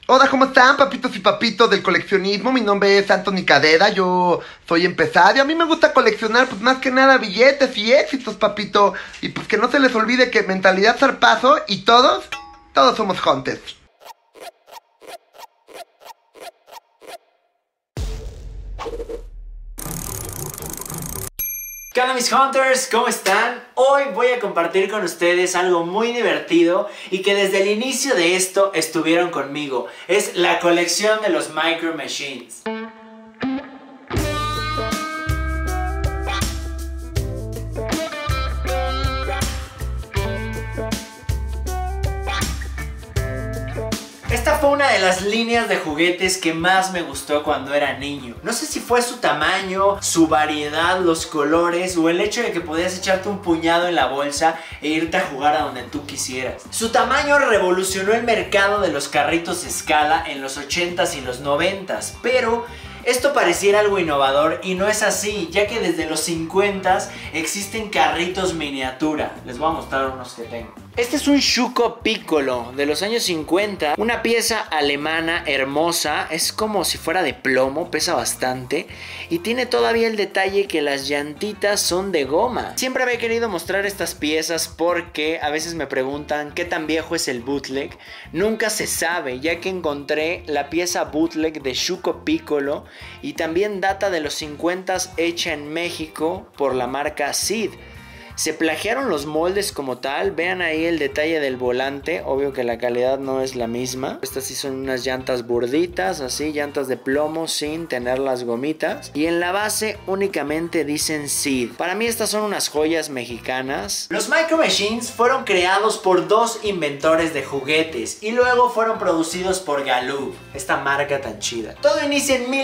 Hola, ¿cómo están, papitos y papitos del coleccionismo? Mi nombre es Anthony Cadera, yo soy empresario. A mí me gusta coleccionar, pues más que nada billetes y éxitos, papito. Y pues que no se les olvide que mentalidad zarpazo y todos somos hunters. ¿Qué onda, mis Hunters? ¿Cómo están? Hoy voy a compartir con ustedes algo muy divertido y que desde el inicio de esto estuvieron conmigo. Es la colección de los Micro Machines. Esta fue una de las líneas de juguetes que más me gustó cuando era niño. No sé si fue su tamaño, su variedad, los colores o el hecho de que podías echarte un puñado en la bolsa e irte a jugar a donde tú quisieras. Su tamaño revolucionó el mercado de los carritos a escala en los 80s y los 90s, pero esto pareciera algo innovador y no es así, ya que desde los 50s existen carritos miniatura. Les voy a mostrar unos que tengo. Este es un Schuco Piccolo de los años 50, una pieza alemana hermosa, es como si fuera de plomo, pesa bastante y tiene todavía el detalle que las llantitas son de goma. Siempre había querido mostrar estas piezas porque a veces me preguntan qué tan viejo es el bootleg. Nunca se sabe, ya que encontré la pieza bootleg de Schuco Piccolo y también data de los 50s, hecha en México por la marca Sid. Se plagiaron los moldes como tal, vean ahí el detalle del volante, obvio que la calidad no es la misma. Estas sí son unas llantas burditas, así, llantas de plomo sin tener las gomitas. Y en la base únicamente dicen Sid. Para mí estas son unas joyas mexicanas. Los Micro Machines fueron creados por dos inventores de juguetes y luego fueron producidos por Galoob, esta marca tan chida. Todo inicia en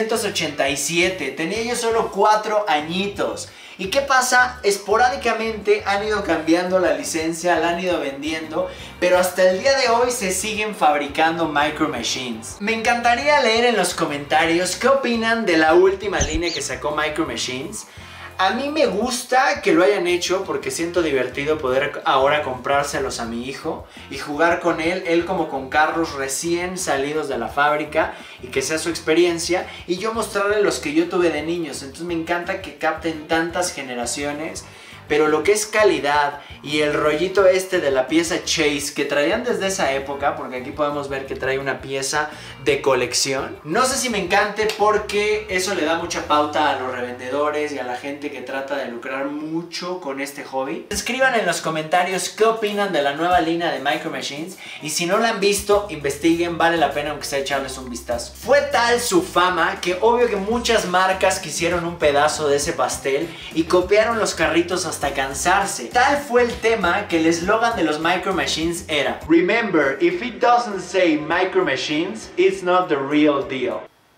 1987, tenía yo solo 4 añitos. ¿Y qué pasa? Esporádicamente han ido cambiando la licencia, la han ido vendiendo, pero hasta el día de hoy se siguen fabricando Micro Machines. Me encantaría leer en los comentarios qué opinan de la última línea que sacó Micro Machines. A mí me gusta que lo hayan hecho porque siento divertido poder ahora comprárselos a mi hijo y jugar con él como con carros recién salidos de la fábrica y que sea su experiencia y yo mostrarle los que yo tuve de niños. Entonces me encanta que capten tantas generaciones, pero lo que es calidad y el rollito este de la pieza Chase que traían desde esa época, porque aquí podemos ver que trae una pieza de colección, no sé si me encante porque eso le da mucha pauta a los revendedores y a la gente que trata de lucrar mucho con este hobby. Escriban en los comentarios qué opinan de la nueva línea de Micro Machines y si no la han visto, investiguen, vale la pena aunque sea echarles un vistazo. Fue tal su fama que obvio que muchas marcas quisieron un pedazo de ese pastel y copiaron los carritos hasta cansarse. Tal fue el tema que el eslogan de los Micro Machines era: Remember, if it doesn't say Micro Machines, it's not the real deal.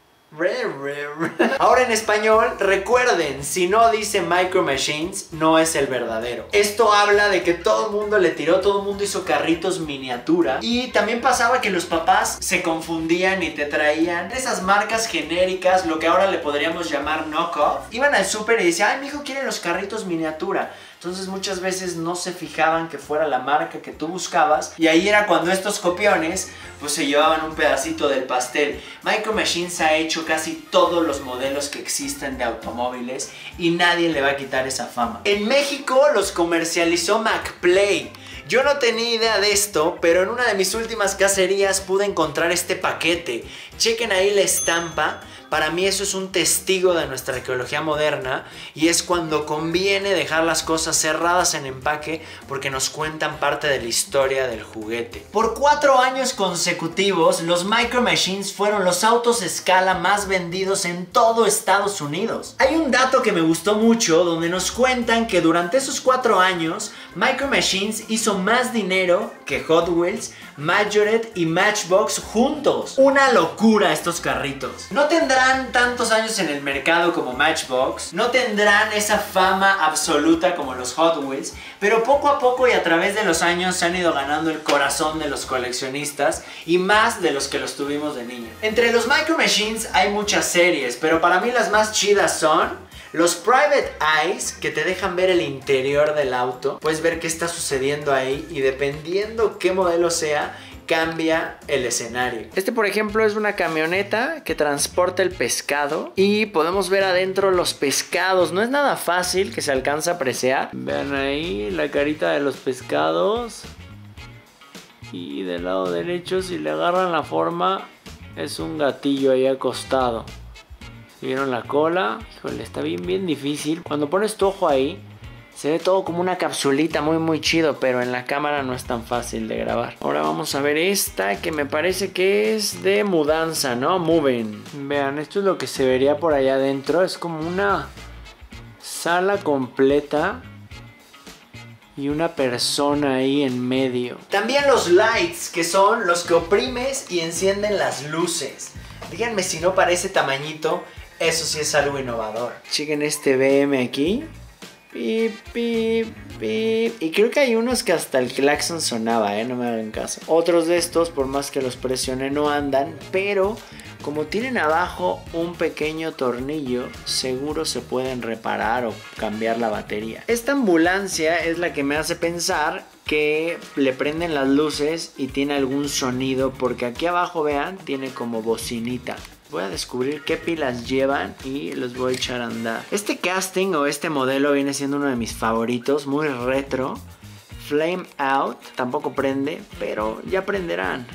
Ahora en español, recuerden, si no dice Micro Machines, no es el verdadero. Esto habla de que todo el mundo le tiró, todo el mundo hizo carritos miniatura. Y también pasaba que los papás se confundían y te traían esas marcas genéricas, lo que ahora le podríamos llamar knockoff. Iban al súper y decían, ay, mi hijo quiere los carritos miniatura. Entonces muchas veces no se fijaban que fuera la marca que tú buscabas y ahí era cuando estos copiones pues se llevaban un pedacito del pastel. Micro Machines ha hecho casi todos los modelos que existen de automóviles y nadie le va a quitar esa fama. En México los comercializó McPlay. Yo no tenía idea de esto, pero en una de mis últimas cacerías pude encontrar este paquete. Chequen ahí la estampa. Para mí eso es un testigo de nuestra arqueología moderna y es cuando conviene dejar las cosas cerradas en empaque porque nos cuentan parte de la historia del juguete. Por 4 años consecutivos, los Micro Machines fueron los autos a escala más vendidos en todo Estados Unidos. Hay un dato que me gustó mucho donde nos cuentan que durante esos 4 años, Micro Machines hizo más dinero que Hot Wheels, Majorette y Matchbox juntos. Una locura estos carritos. No tendrán tantos años en el mercado como Matchbox, no tendrán esa fama absoluta como los Hot Wheels, pero poco a poco y a través de los años se han ido ganando el corazón de los coleccionistas y más de los que los tuvimos de niño. Entre los Micro Machines hay muchas series, pero para mí las más chidas son los Private Eyes, que te dejan ver el interior del auto. Puedes ver qué está sucediendo ahí y dependiendo qué modelo sea, cambia el escenario. Este, por ejemplo, es una camioneta que transporta el pescado y podemos ver adentro los pescados. No es nada fácil, que se alcanza a apreciar. Vean ahí la carita de los pescados. Y del lado derecho, si le agarran la forma, es un gatillo ahí acostado. ¿Vieron la cola? Híjole, está bien difícil. Cuando pones tu ojo ahí, se ve todo como una capsulita muy chido, pero en la cámara no es tan fácil de grabar. Ahora vamos a ver esta, que me parece que es de mudanza, ¿no? Moving. Vean, esto es lo que se vería por allá adentro. Es como una sala completa y una persona ahí en medio. También los lights, que son los que oprimes y encienden las luces. Díganme si no parece tamañito. Eso sí es algo innovador. Chequen este BM aquí. Pip, pip, pip. Y creo que hay unos que hasta el claxon sonaba, no me hagan caso. Otros de estos, por más que los presione, no andan. Pero como tienen abajo un pequeño tornillo, seguro se pueden reparar o cambiar la batería. Esta ambulancia es la que me hace pensar que le prenden las luces y tiene algún sonido, porque aquí abajo, vean, tiene como bocinita. Voy a descubrir qué pilas llevan y los voy a echar a andar. Este casting o este modelo viene siendo uno de mis favoritos, muy retro. Flame Out, tampoco prende, pero ya aprenderán.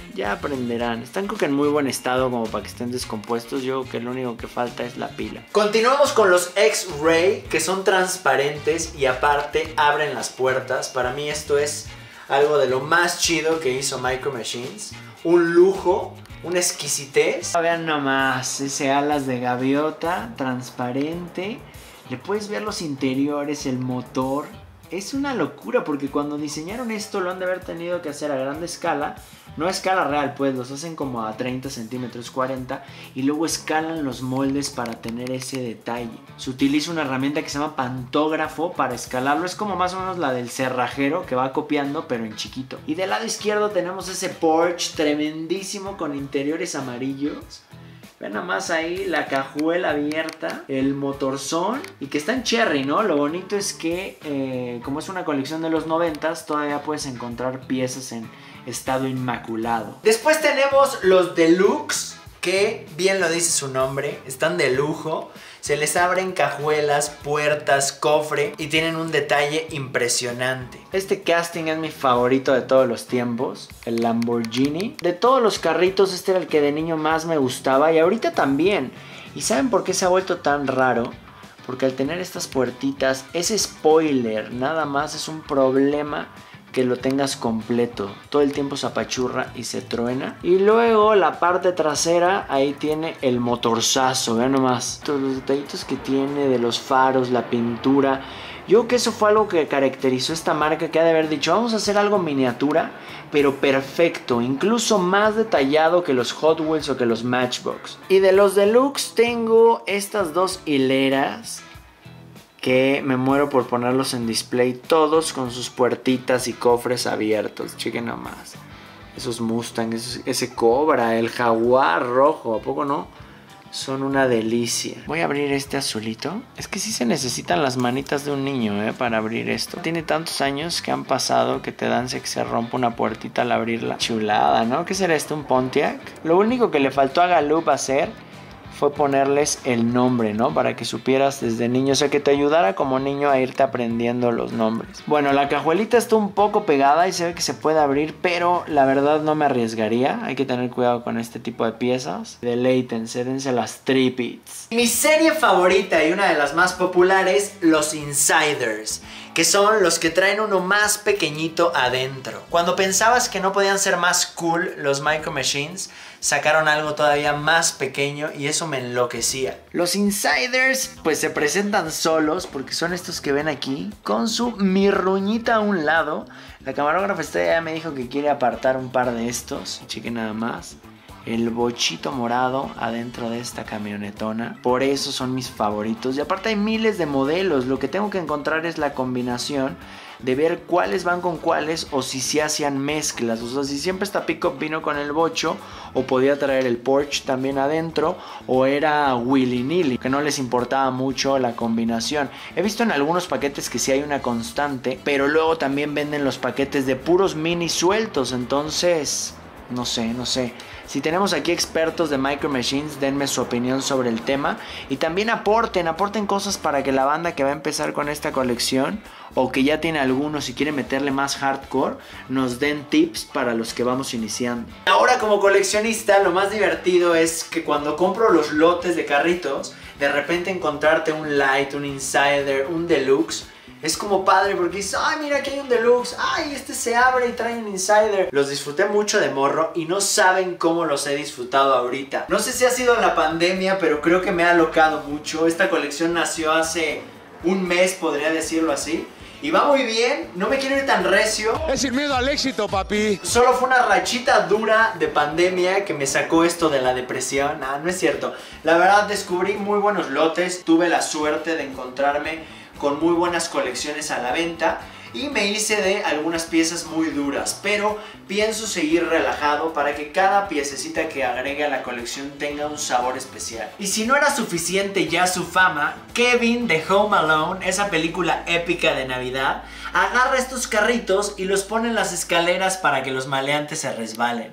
Están creo que en muy buen estado como para que estén descompuestos. Yo creo que lo único que falta es la pila. Continuamos con los X-Ray, que son transparentes y aparte abren las puertas. Para mí esto es algo de lo más chido que hizo Micro Machines. Un lujo, una exquisitez. Vean nomás, ese alas de gaviota transparente. Le puedes ver los interiores, el motor. Es una locura porque cuando diseñaron esto lo han de haber tenido que hacer a grande escala. No a escala real, pues los hacen como a 30 centímetros, 40. Y luego escalan los moldes para tener ese detalle. Se utiliza una herramienta que se llama pantógrafo para escalarlo. Es como más o menos la del cerrajero que va copiando, pero en chiquito. Y del lado izquierdo tenemos ese Porsche tremendísimo con interiores amarillos. Vean nada más ahí la cajuela abierta, el motorzón y que está en cherry, ¿no? Lo bonito es que como es una colección de los 90s, todavía puedes encontrar piezas en estado inmaculado. Después tenemos los Deluxe, que bien lo dice su nombre, están de lujo. Se les abren cajuelas, puertas, cofre y tienen un detalle impresionante. Este casting es mi favorito de todos los tiempos, el Lamborghini. De todos los carritos, este era el que de niño más me gustaba y ahorita también. ¿Y saben por qué se ha vuelto tan raro? Porque al tener estas puertitas, ese spoiler nada más es un problema que lo tengas completo. Todo el tiempo se apachurra y se truena. Y luego la parte trasera, ahí tiene el motorzazo. Vean nomás todos los detallitos que tiene de los faros, la pintura. Yo creo que eso fue algo que caracterizó esta marca, que ha de haber dicho, vamos a hacer algo miniatura, pero perfecto, incluso más detallado que los Hot Wheels o que los Matchbox. Y de los Deluxe tengo estas dos hileras que me muero por ponerlos en display, todos con sus puertitas y cofres abiertos. Chequen nomás esos Mustang, ese Cobra, el Jaguar rojo, ¿a poco no? Son una delicia. Voy a abrir este azulito. Es que sí se necesitan las manitas de un niño para abrir esto. Tiene tantos años que han pasado que te dan que se rompa una puertita al abrirla. Chulada, ¿no? ¿Qué será esto? ¿Un Pontiac? Lo único que le faltó a Galoob hacer fue ponerles el nombre, ¿no? Para que supieras desde niño, o sea, que te ayudara como niño a irte aprendiendo los nombres. Bueno, la cajuelita está un poco pegada y se ve que se puede abrir, pero la verdad no me arriesgaría. Hay que tener cuidado con este tipo de piezas. Deleítense, dense las tripits. Mi serie favorita y una de las más populares, los Insiders, que son los que traen uno más pequeñito adentro. Cuando pensabas que no podían ser más cool los Micro Machines, sacaron algo todavía más pequeño y eso me enloquecía. Los Insiders pues se presentan solos porque son estos que ven aquí, con su mirruñita a un lado. La camarógrafa ya me dijo que quiere apartar un par de estos. Chequen nada más. El bochito morado adentro de esta camionetona. Por eso son mis favoritos. Y aparte hay miles de modelos. Lo que tengo que encontrar es la combinación de ver cuáles van con cuáles o si se hacían mezclas. O sea, si siempre esta pickup vino con el bocho o podía traer el Porsche también adentro, o era willy-nilly, que no les importaba mucho la combinación. He visto en algunos paquetes que sí hay una constante, pero luego también venden los paquetes de puros mini sueltos. Entonces No sé. Si tenemos aquí expertos de Micro Machines, denme su opinión sobre el tema. Y también aporten cosas para que la banda que va a empezar con esta colección, o que ya tiene algunos y quiere meterle más hardcore, nos den tips para los que vamos iniciando. Ahora, como coleccionista, lo más divertido es que cuando compro los lotes de carritos, de repente encontrarte un Light, un Insider, un Deluxe, es como padre porque dices, ay, mira, aquí hay un Deluxe, ay, este se abre y trae un Insider. Los disfruté mucho de morro y no saben cómo los he disfrutado ahorita. No sé si ha sido la pandemia, pero creo que me ha alocado mucho. Esta colección nació hace un mes, podría decirlo así, y va muy bien. No me quiero ir tan recio. Es sin miedo al éxito, papi. Solo fue una rachita dura de pandemia que me sacó esto de la depresión. No es cierto. La verdad, descubrí muy buenos lotes. Tuve la suerte de encontrarme con muy buenas colecciones a la venta y me hice de algunas piezas muy duras, pero pienso seguir relajado para que cada piececita que agregue a la colección tenga un sabor especial. Y si no era suficiente ya su fama, Kevin de Home Alone, esa película épica de Navidad, agarra estos carritos y los pone en las escaleras para que los maleantes se resbalen.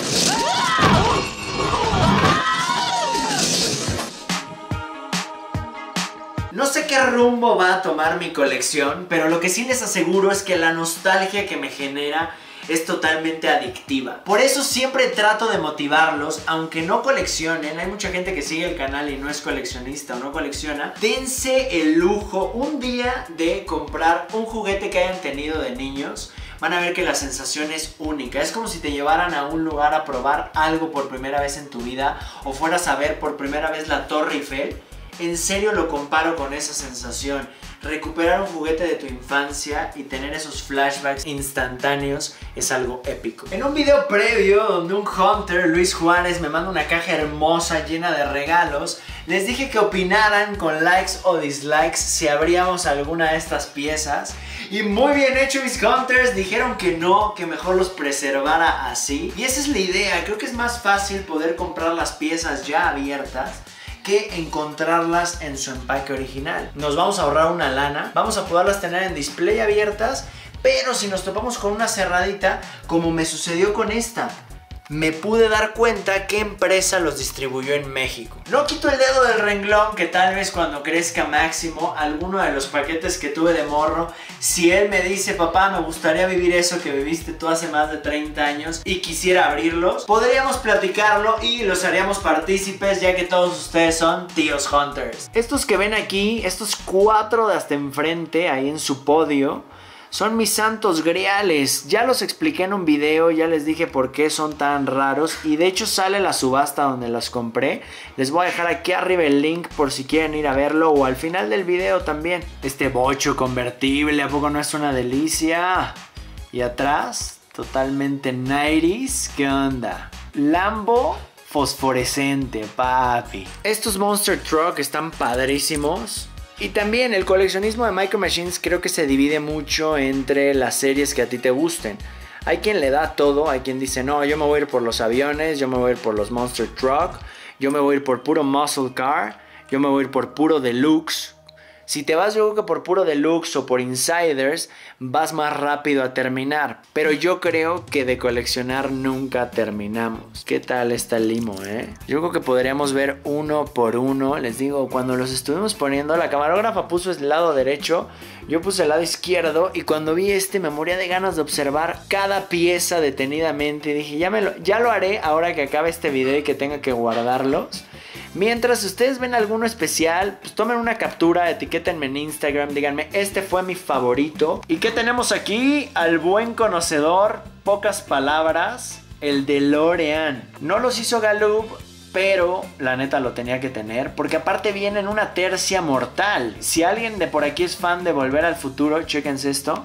No sé qué rumbo va a tomar mi colección, pero lo que sí les aseguro es que la nostalgia que me genera es totalmente adictiva. Por eso siempre trato de motivarlos, aunque no coleccionen. Hay mucha gente que sigue el canal y no es coleccionista o no colecciona. Dense el lujo un día de comprar un juguete que hayan tenido de niños. Van a ver que la sensación es única. Es como si te llevaran a un lugar a probar algo por primera vez en tu vida, o fueras a ver por primera vez la Torre Eiffel. En serio lo comparo con esa sensación. Recuperar un juguete de tu infancia y tener esos flashbacks instantáneos es algo épico. En un video previo donde un hunter, Luis Juárez, me manda una caja hermosa llena de regalos, les dije que opinaran con likes o dislikes si abríamos alguna de estas piezas. Y muy bien hecho, mis hunters. Dijeron que no, que mejor los preservara así. Y esa es la idea. Creo que es más fácil poder comprar las piezas ya abiertas que encontrarlas en su empaque original. Nos vamos a ahorrar una lana, vamos a poderlas tener en display abiertas, pero si nos topamos con una cerradita, como me sucedió con esta, me pude dar cuenta qué empresa los distribuyó en México. No quito el dedo del renglón que tal vez cuando crezca Máximo, alguno de los paquetes que tuve de morro, si él me dice, papá, me gustaría vivir eso que viviste tú hace más de 30 años y quisiera abrirlos, podríamos platicarlo y los haríamos partícipes, ya que todos ustedes son tíos hunters. Estos que ven aquí, estos 4 de hasta enfrente, ahí en su podio, son mis santos griales. Ya los expliqué en un video, ya les dije por qué son tan raros. Y de hecho sale la subasta donde las compré. Les voy a dejar aquí arriba el link por si quieren ir a verlo, o al final del video también. Este bocho convertible, ¿a poco no es una delicia? Y atrás, totalmente 90s. ¿Qué onda? Lambo fosforescente, papi. Estos Monster Truck están padrísimos. Y también el coleccionismo de Micro Machines creo que se divide mucho entre las series que a ti te gusten. Hay quien le da todo, hay quien dice, no, yo me voy a ir por los aviones, yo me voy a ir por los Monster Truck, yo me voy a ir por puro Muscle Car, yo me voy a ir por puro Deluxe. Si te vas, yo creo que por puro Deluxe o por Insiders, vas más rápido a terminar. Pero yo creo que de coleccionar nunca terminamos. ¿Qué tal está el limo, Yo creo que podríamos ver uno por uno. Les digo, cuando los estuvimos poniendo, la camarógrafa puso el lado derecho, yo puse el lado izquierdo, y cuando vi me moría de ganas de observar cada pieza detenidamente. Y dije, ya lo haré ahora que acabe este video y que tenga que guardarlos. Mientras ustedes ven alguno especial, pues tomen una captura, etiquétenme en Instagram, díganme, este fue mi favorito. ¿Y qué tenemos aquí? Al buen conocedor, pocas palabras, el DeLorean. No los hizo Galoob, pero la neta lo tenía que tener, porque aparte viene en una tercia mortal. Si alguien de por aquí es fan de Volver al Futuro, chéquense esto.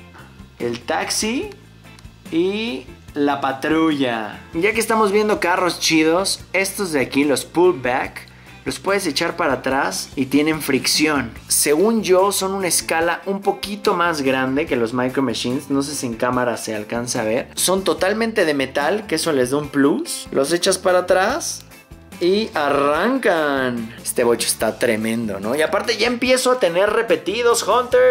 El taxi y la patrulla. Ya que estamos viendo carros chidos, estos de aquí, los pullback, los puedes echar para atrás y tienen fricción. Según yo, son una escala un poquito más grande que los Micro Machines. No sé si en cámara se alcanza a ver. Son totalmente de metal, que eso les da un plus. Los echas para atrás y arrancan. Este bocho está tremendo, ¿no? Y aparte ya empiezo a tener repetidos, hunters.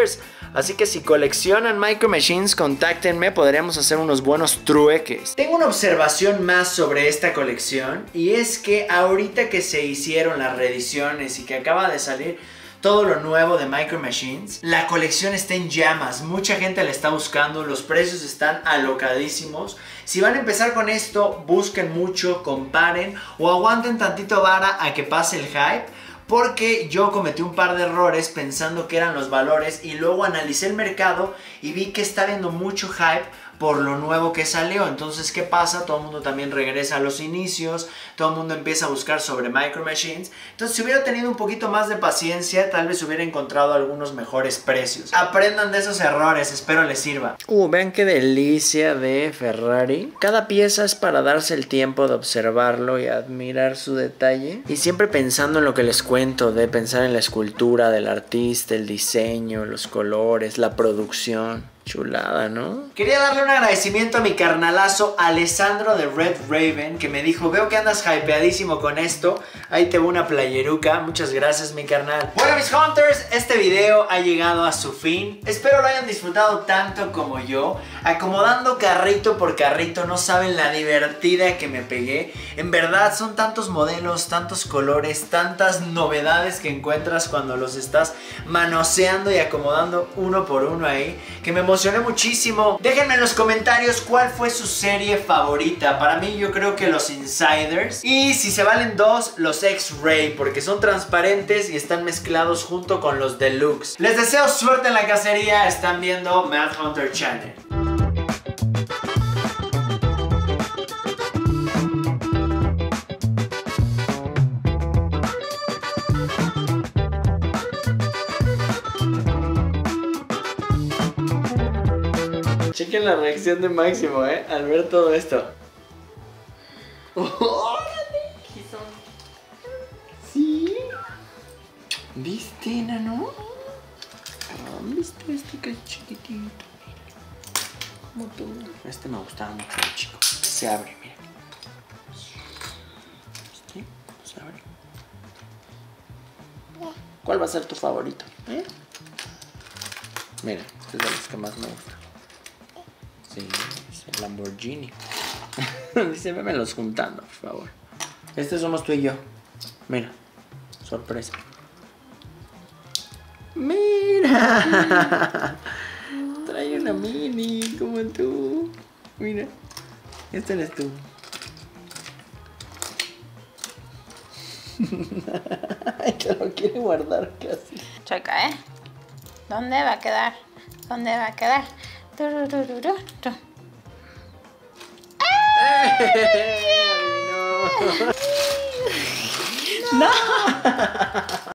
Así que si coleccionan Micro Machines, contáctenme, podríamos hacer unos buenos trueques. Tengo una observación más sobre esta colección, y es que ahorita que se hicieron las reediciones y que acaba de salir todo lo nuevo de Micro Machines, la colección está en llamas, mucha gente la está buscando, los precios están alocadísimos. Si van a empezar con esto, busquen mucho, comparen o aguanten tantito vara a que pase el hype, porque yo cometí un par de errores pensando que eran los valores y luego analicé el mercado y vi que está habiendo mucho hype por lo nuevo que salió. Entonces, ¿qué pasa? Todo el mundo también regresa a los inicios, todo el mundo empieza a buscar sobre Micro Machines. Entonces, si hubiera tenido un poquito más de paciencia, tal vez hubiera encontrado algunos mejores precios. Aprendan de esos errores, espero les sirva. Vean qué delicia de Ferrari. Cada pieza es para darse el tiempo de observarlo y admirar su detalle. Y siempre pensando en lo que les cuento, de pensar en la escultura del artista, el diseño, los colores, la producción. Chulada, ¿no? Quería darle un agradecimiento a mi carnalazo Alessandro de Red Raven, que me dijo: veo que andas hypeadísimo con esto, ahí te va una playeruca. Muchas gracias, mi carnal. Bueno, mis hunters, este video ha llegado a su fin. Espero lo hayan disfrutado tanto como yo. Acomodando carrito por carrito, no saben la divertida que me pegué. En verdad, son tantos modelos, tantos colores, tantas novedades que encuentras cuando los estás manoseando y acomodando uno por uno ahí, que me emocioné muchísimo. Déjenme en los comentarios cuál fue su serie favorita. Para mí, yo creo que los Insiders. Y si se valen dos, los X-Ray, porque son transparentes y están mezclados junto con los Deluxe. Les deseo suerte en la cacería. Están viendo Mad Hunter Channel. Chequen la reacción de Máximo, al ver todo esto. ¿Sí? ¿Viste, nano? ¿Viste este que es chiquitito? Como tú. Este me gustaba mucho, chico. Se abre, mira. ¿Sí? Se abre. ¿Cuál va a ser tu favorito? Mira, este es de los que más me gusta. Sí, es el Lamborghini. Dice, vémelos juntando, por favor. Este somos tú y yo. Mira, sorpresa. Mira. Trae una mini como tú. Mira, este eres tú. Te lo quiere guardar casi. Checa, ¿dónde va a quedar? ¿Dónde va a quedar? No.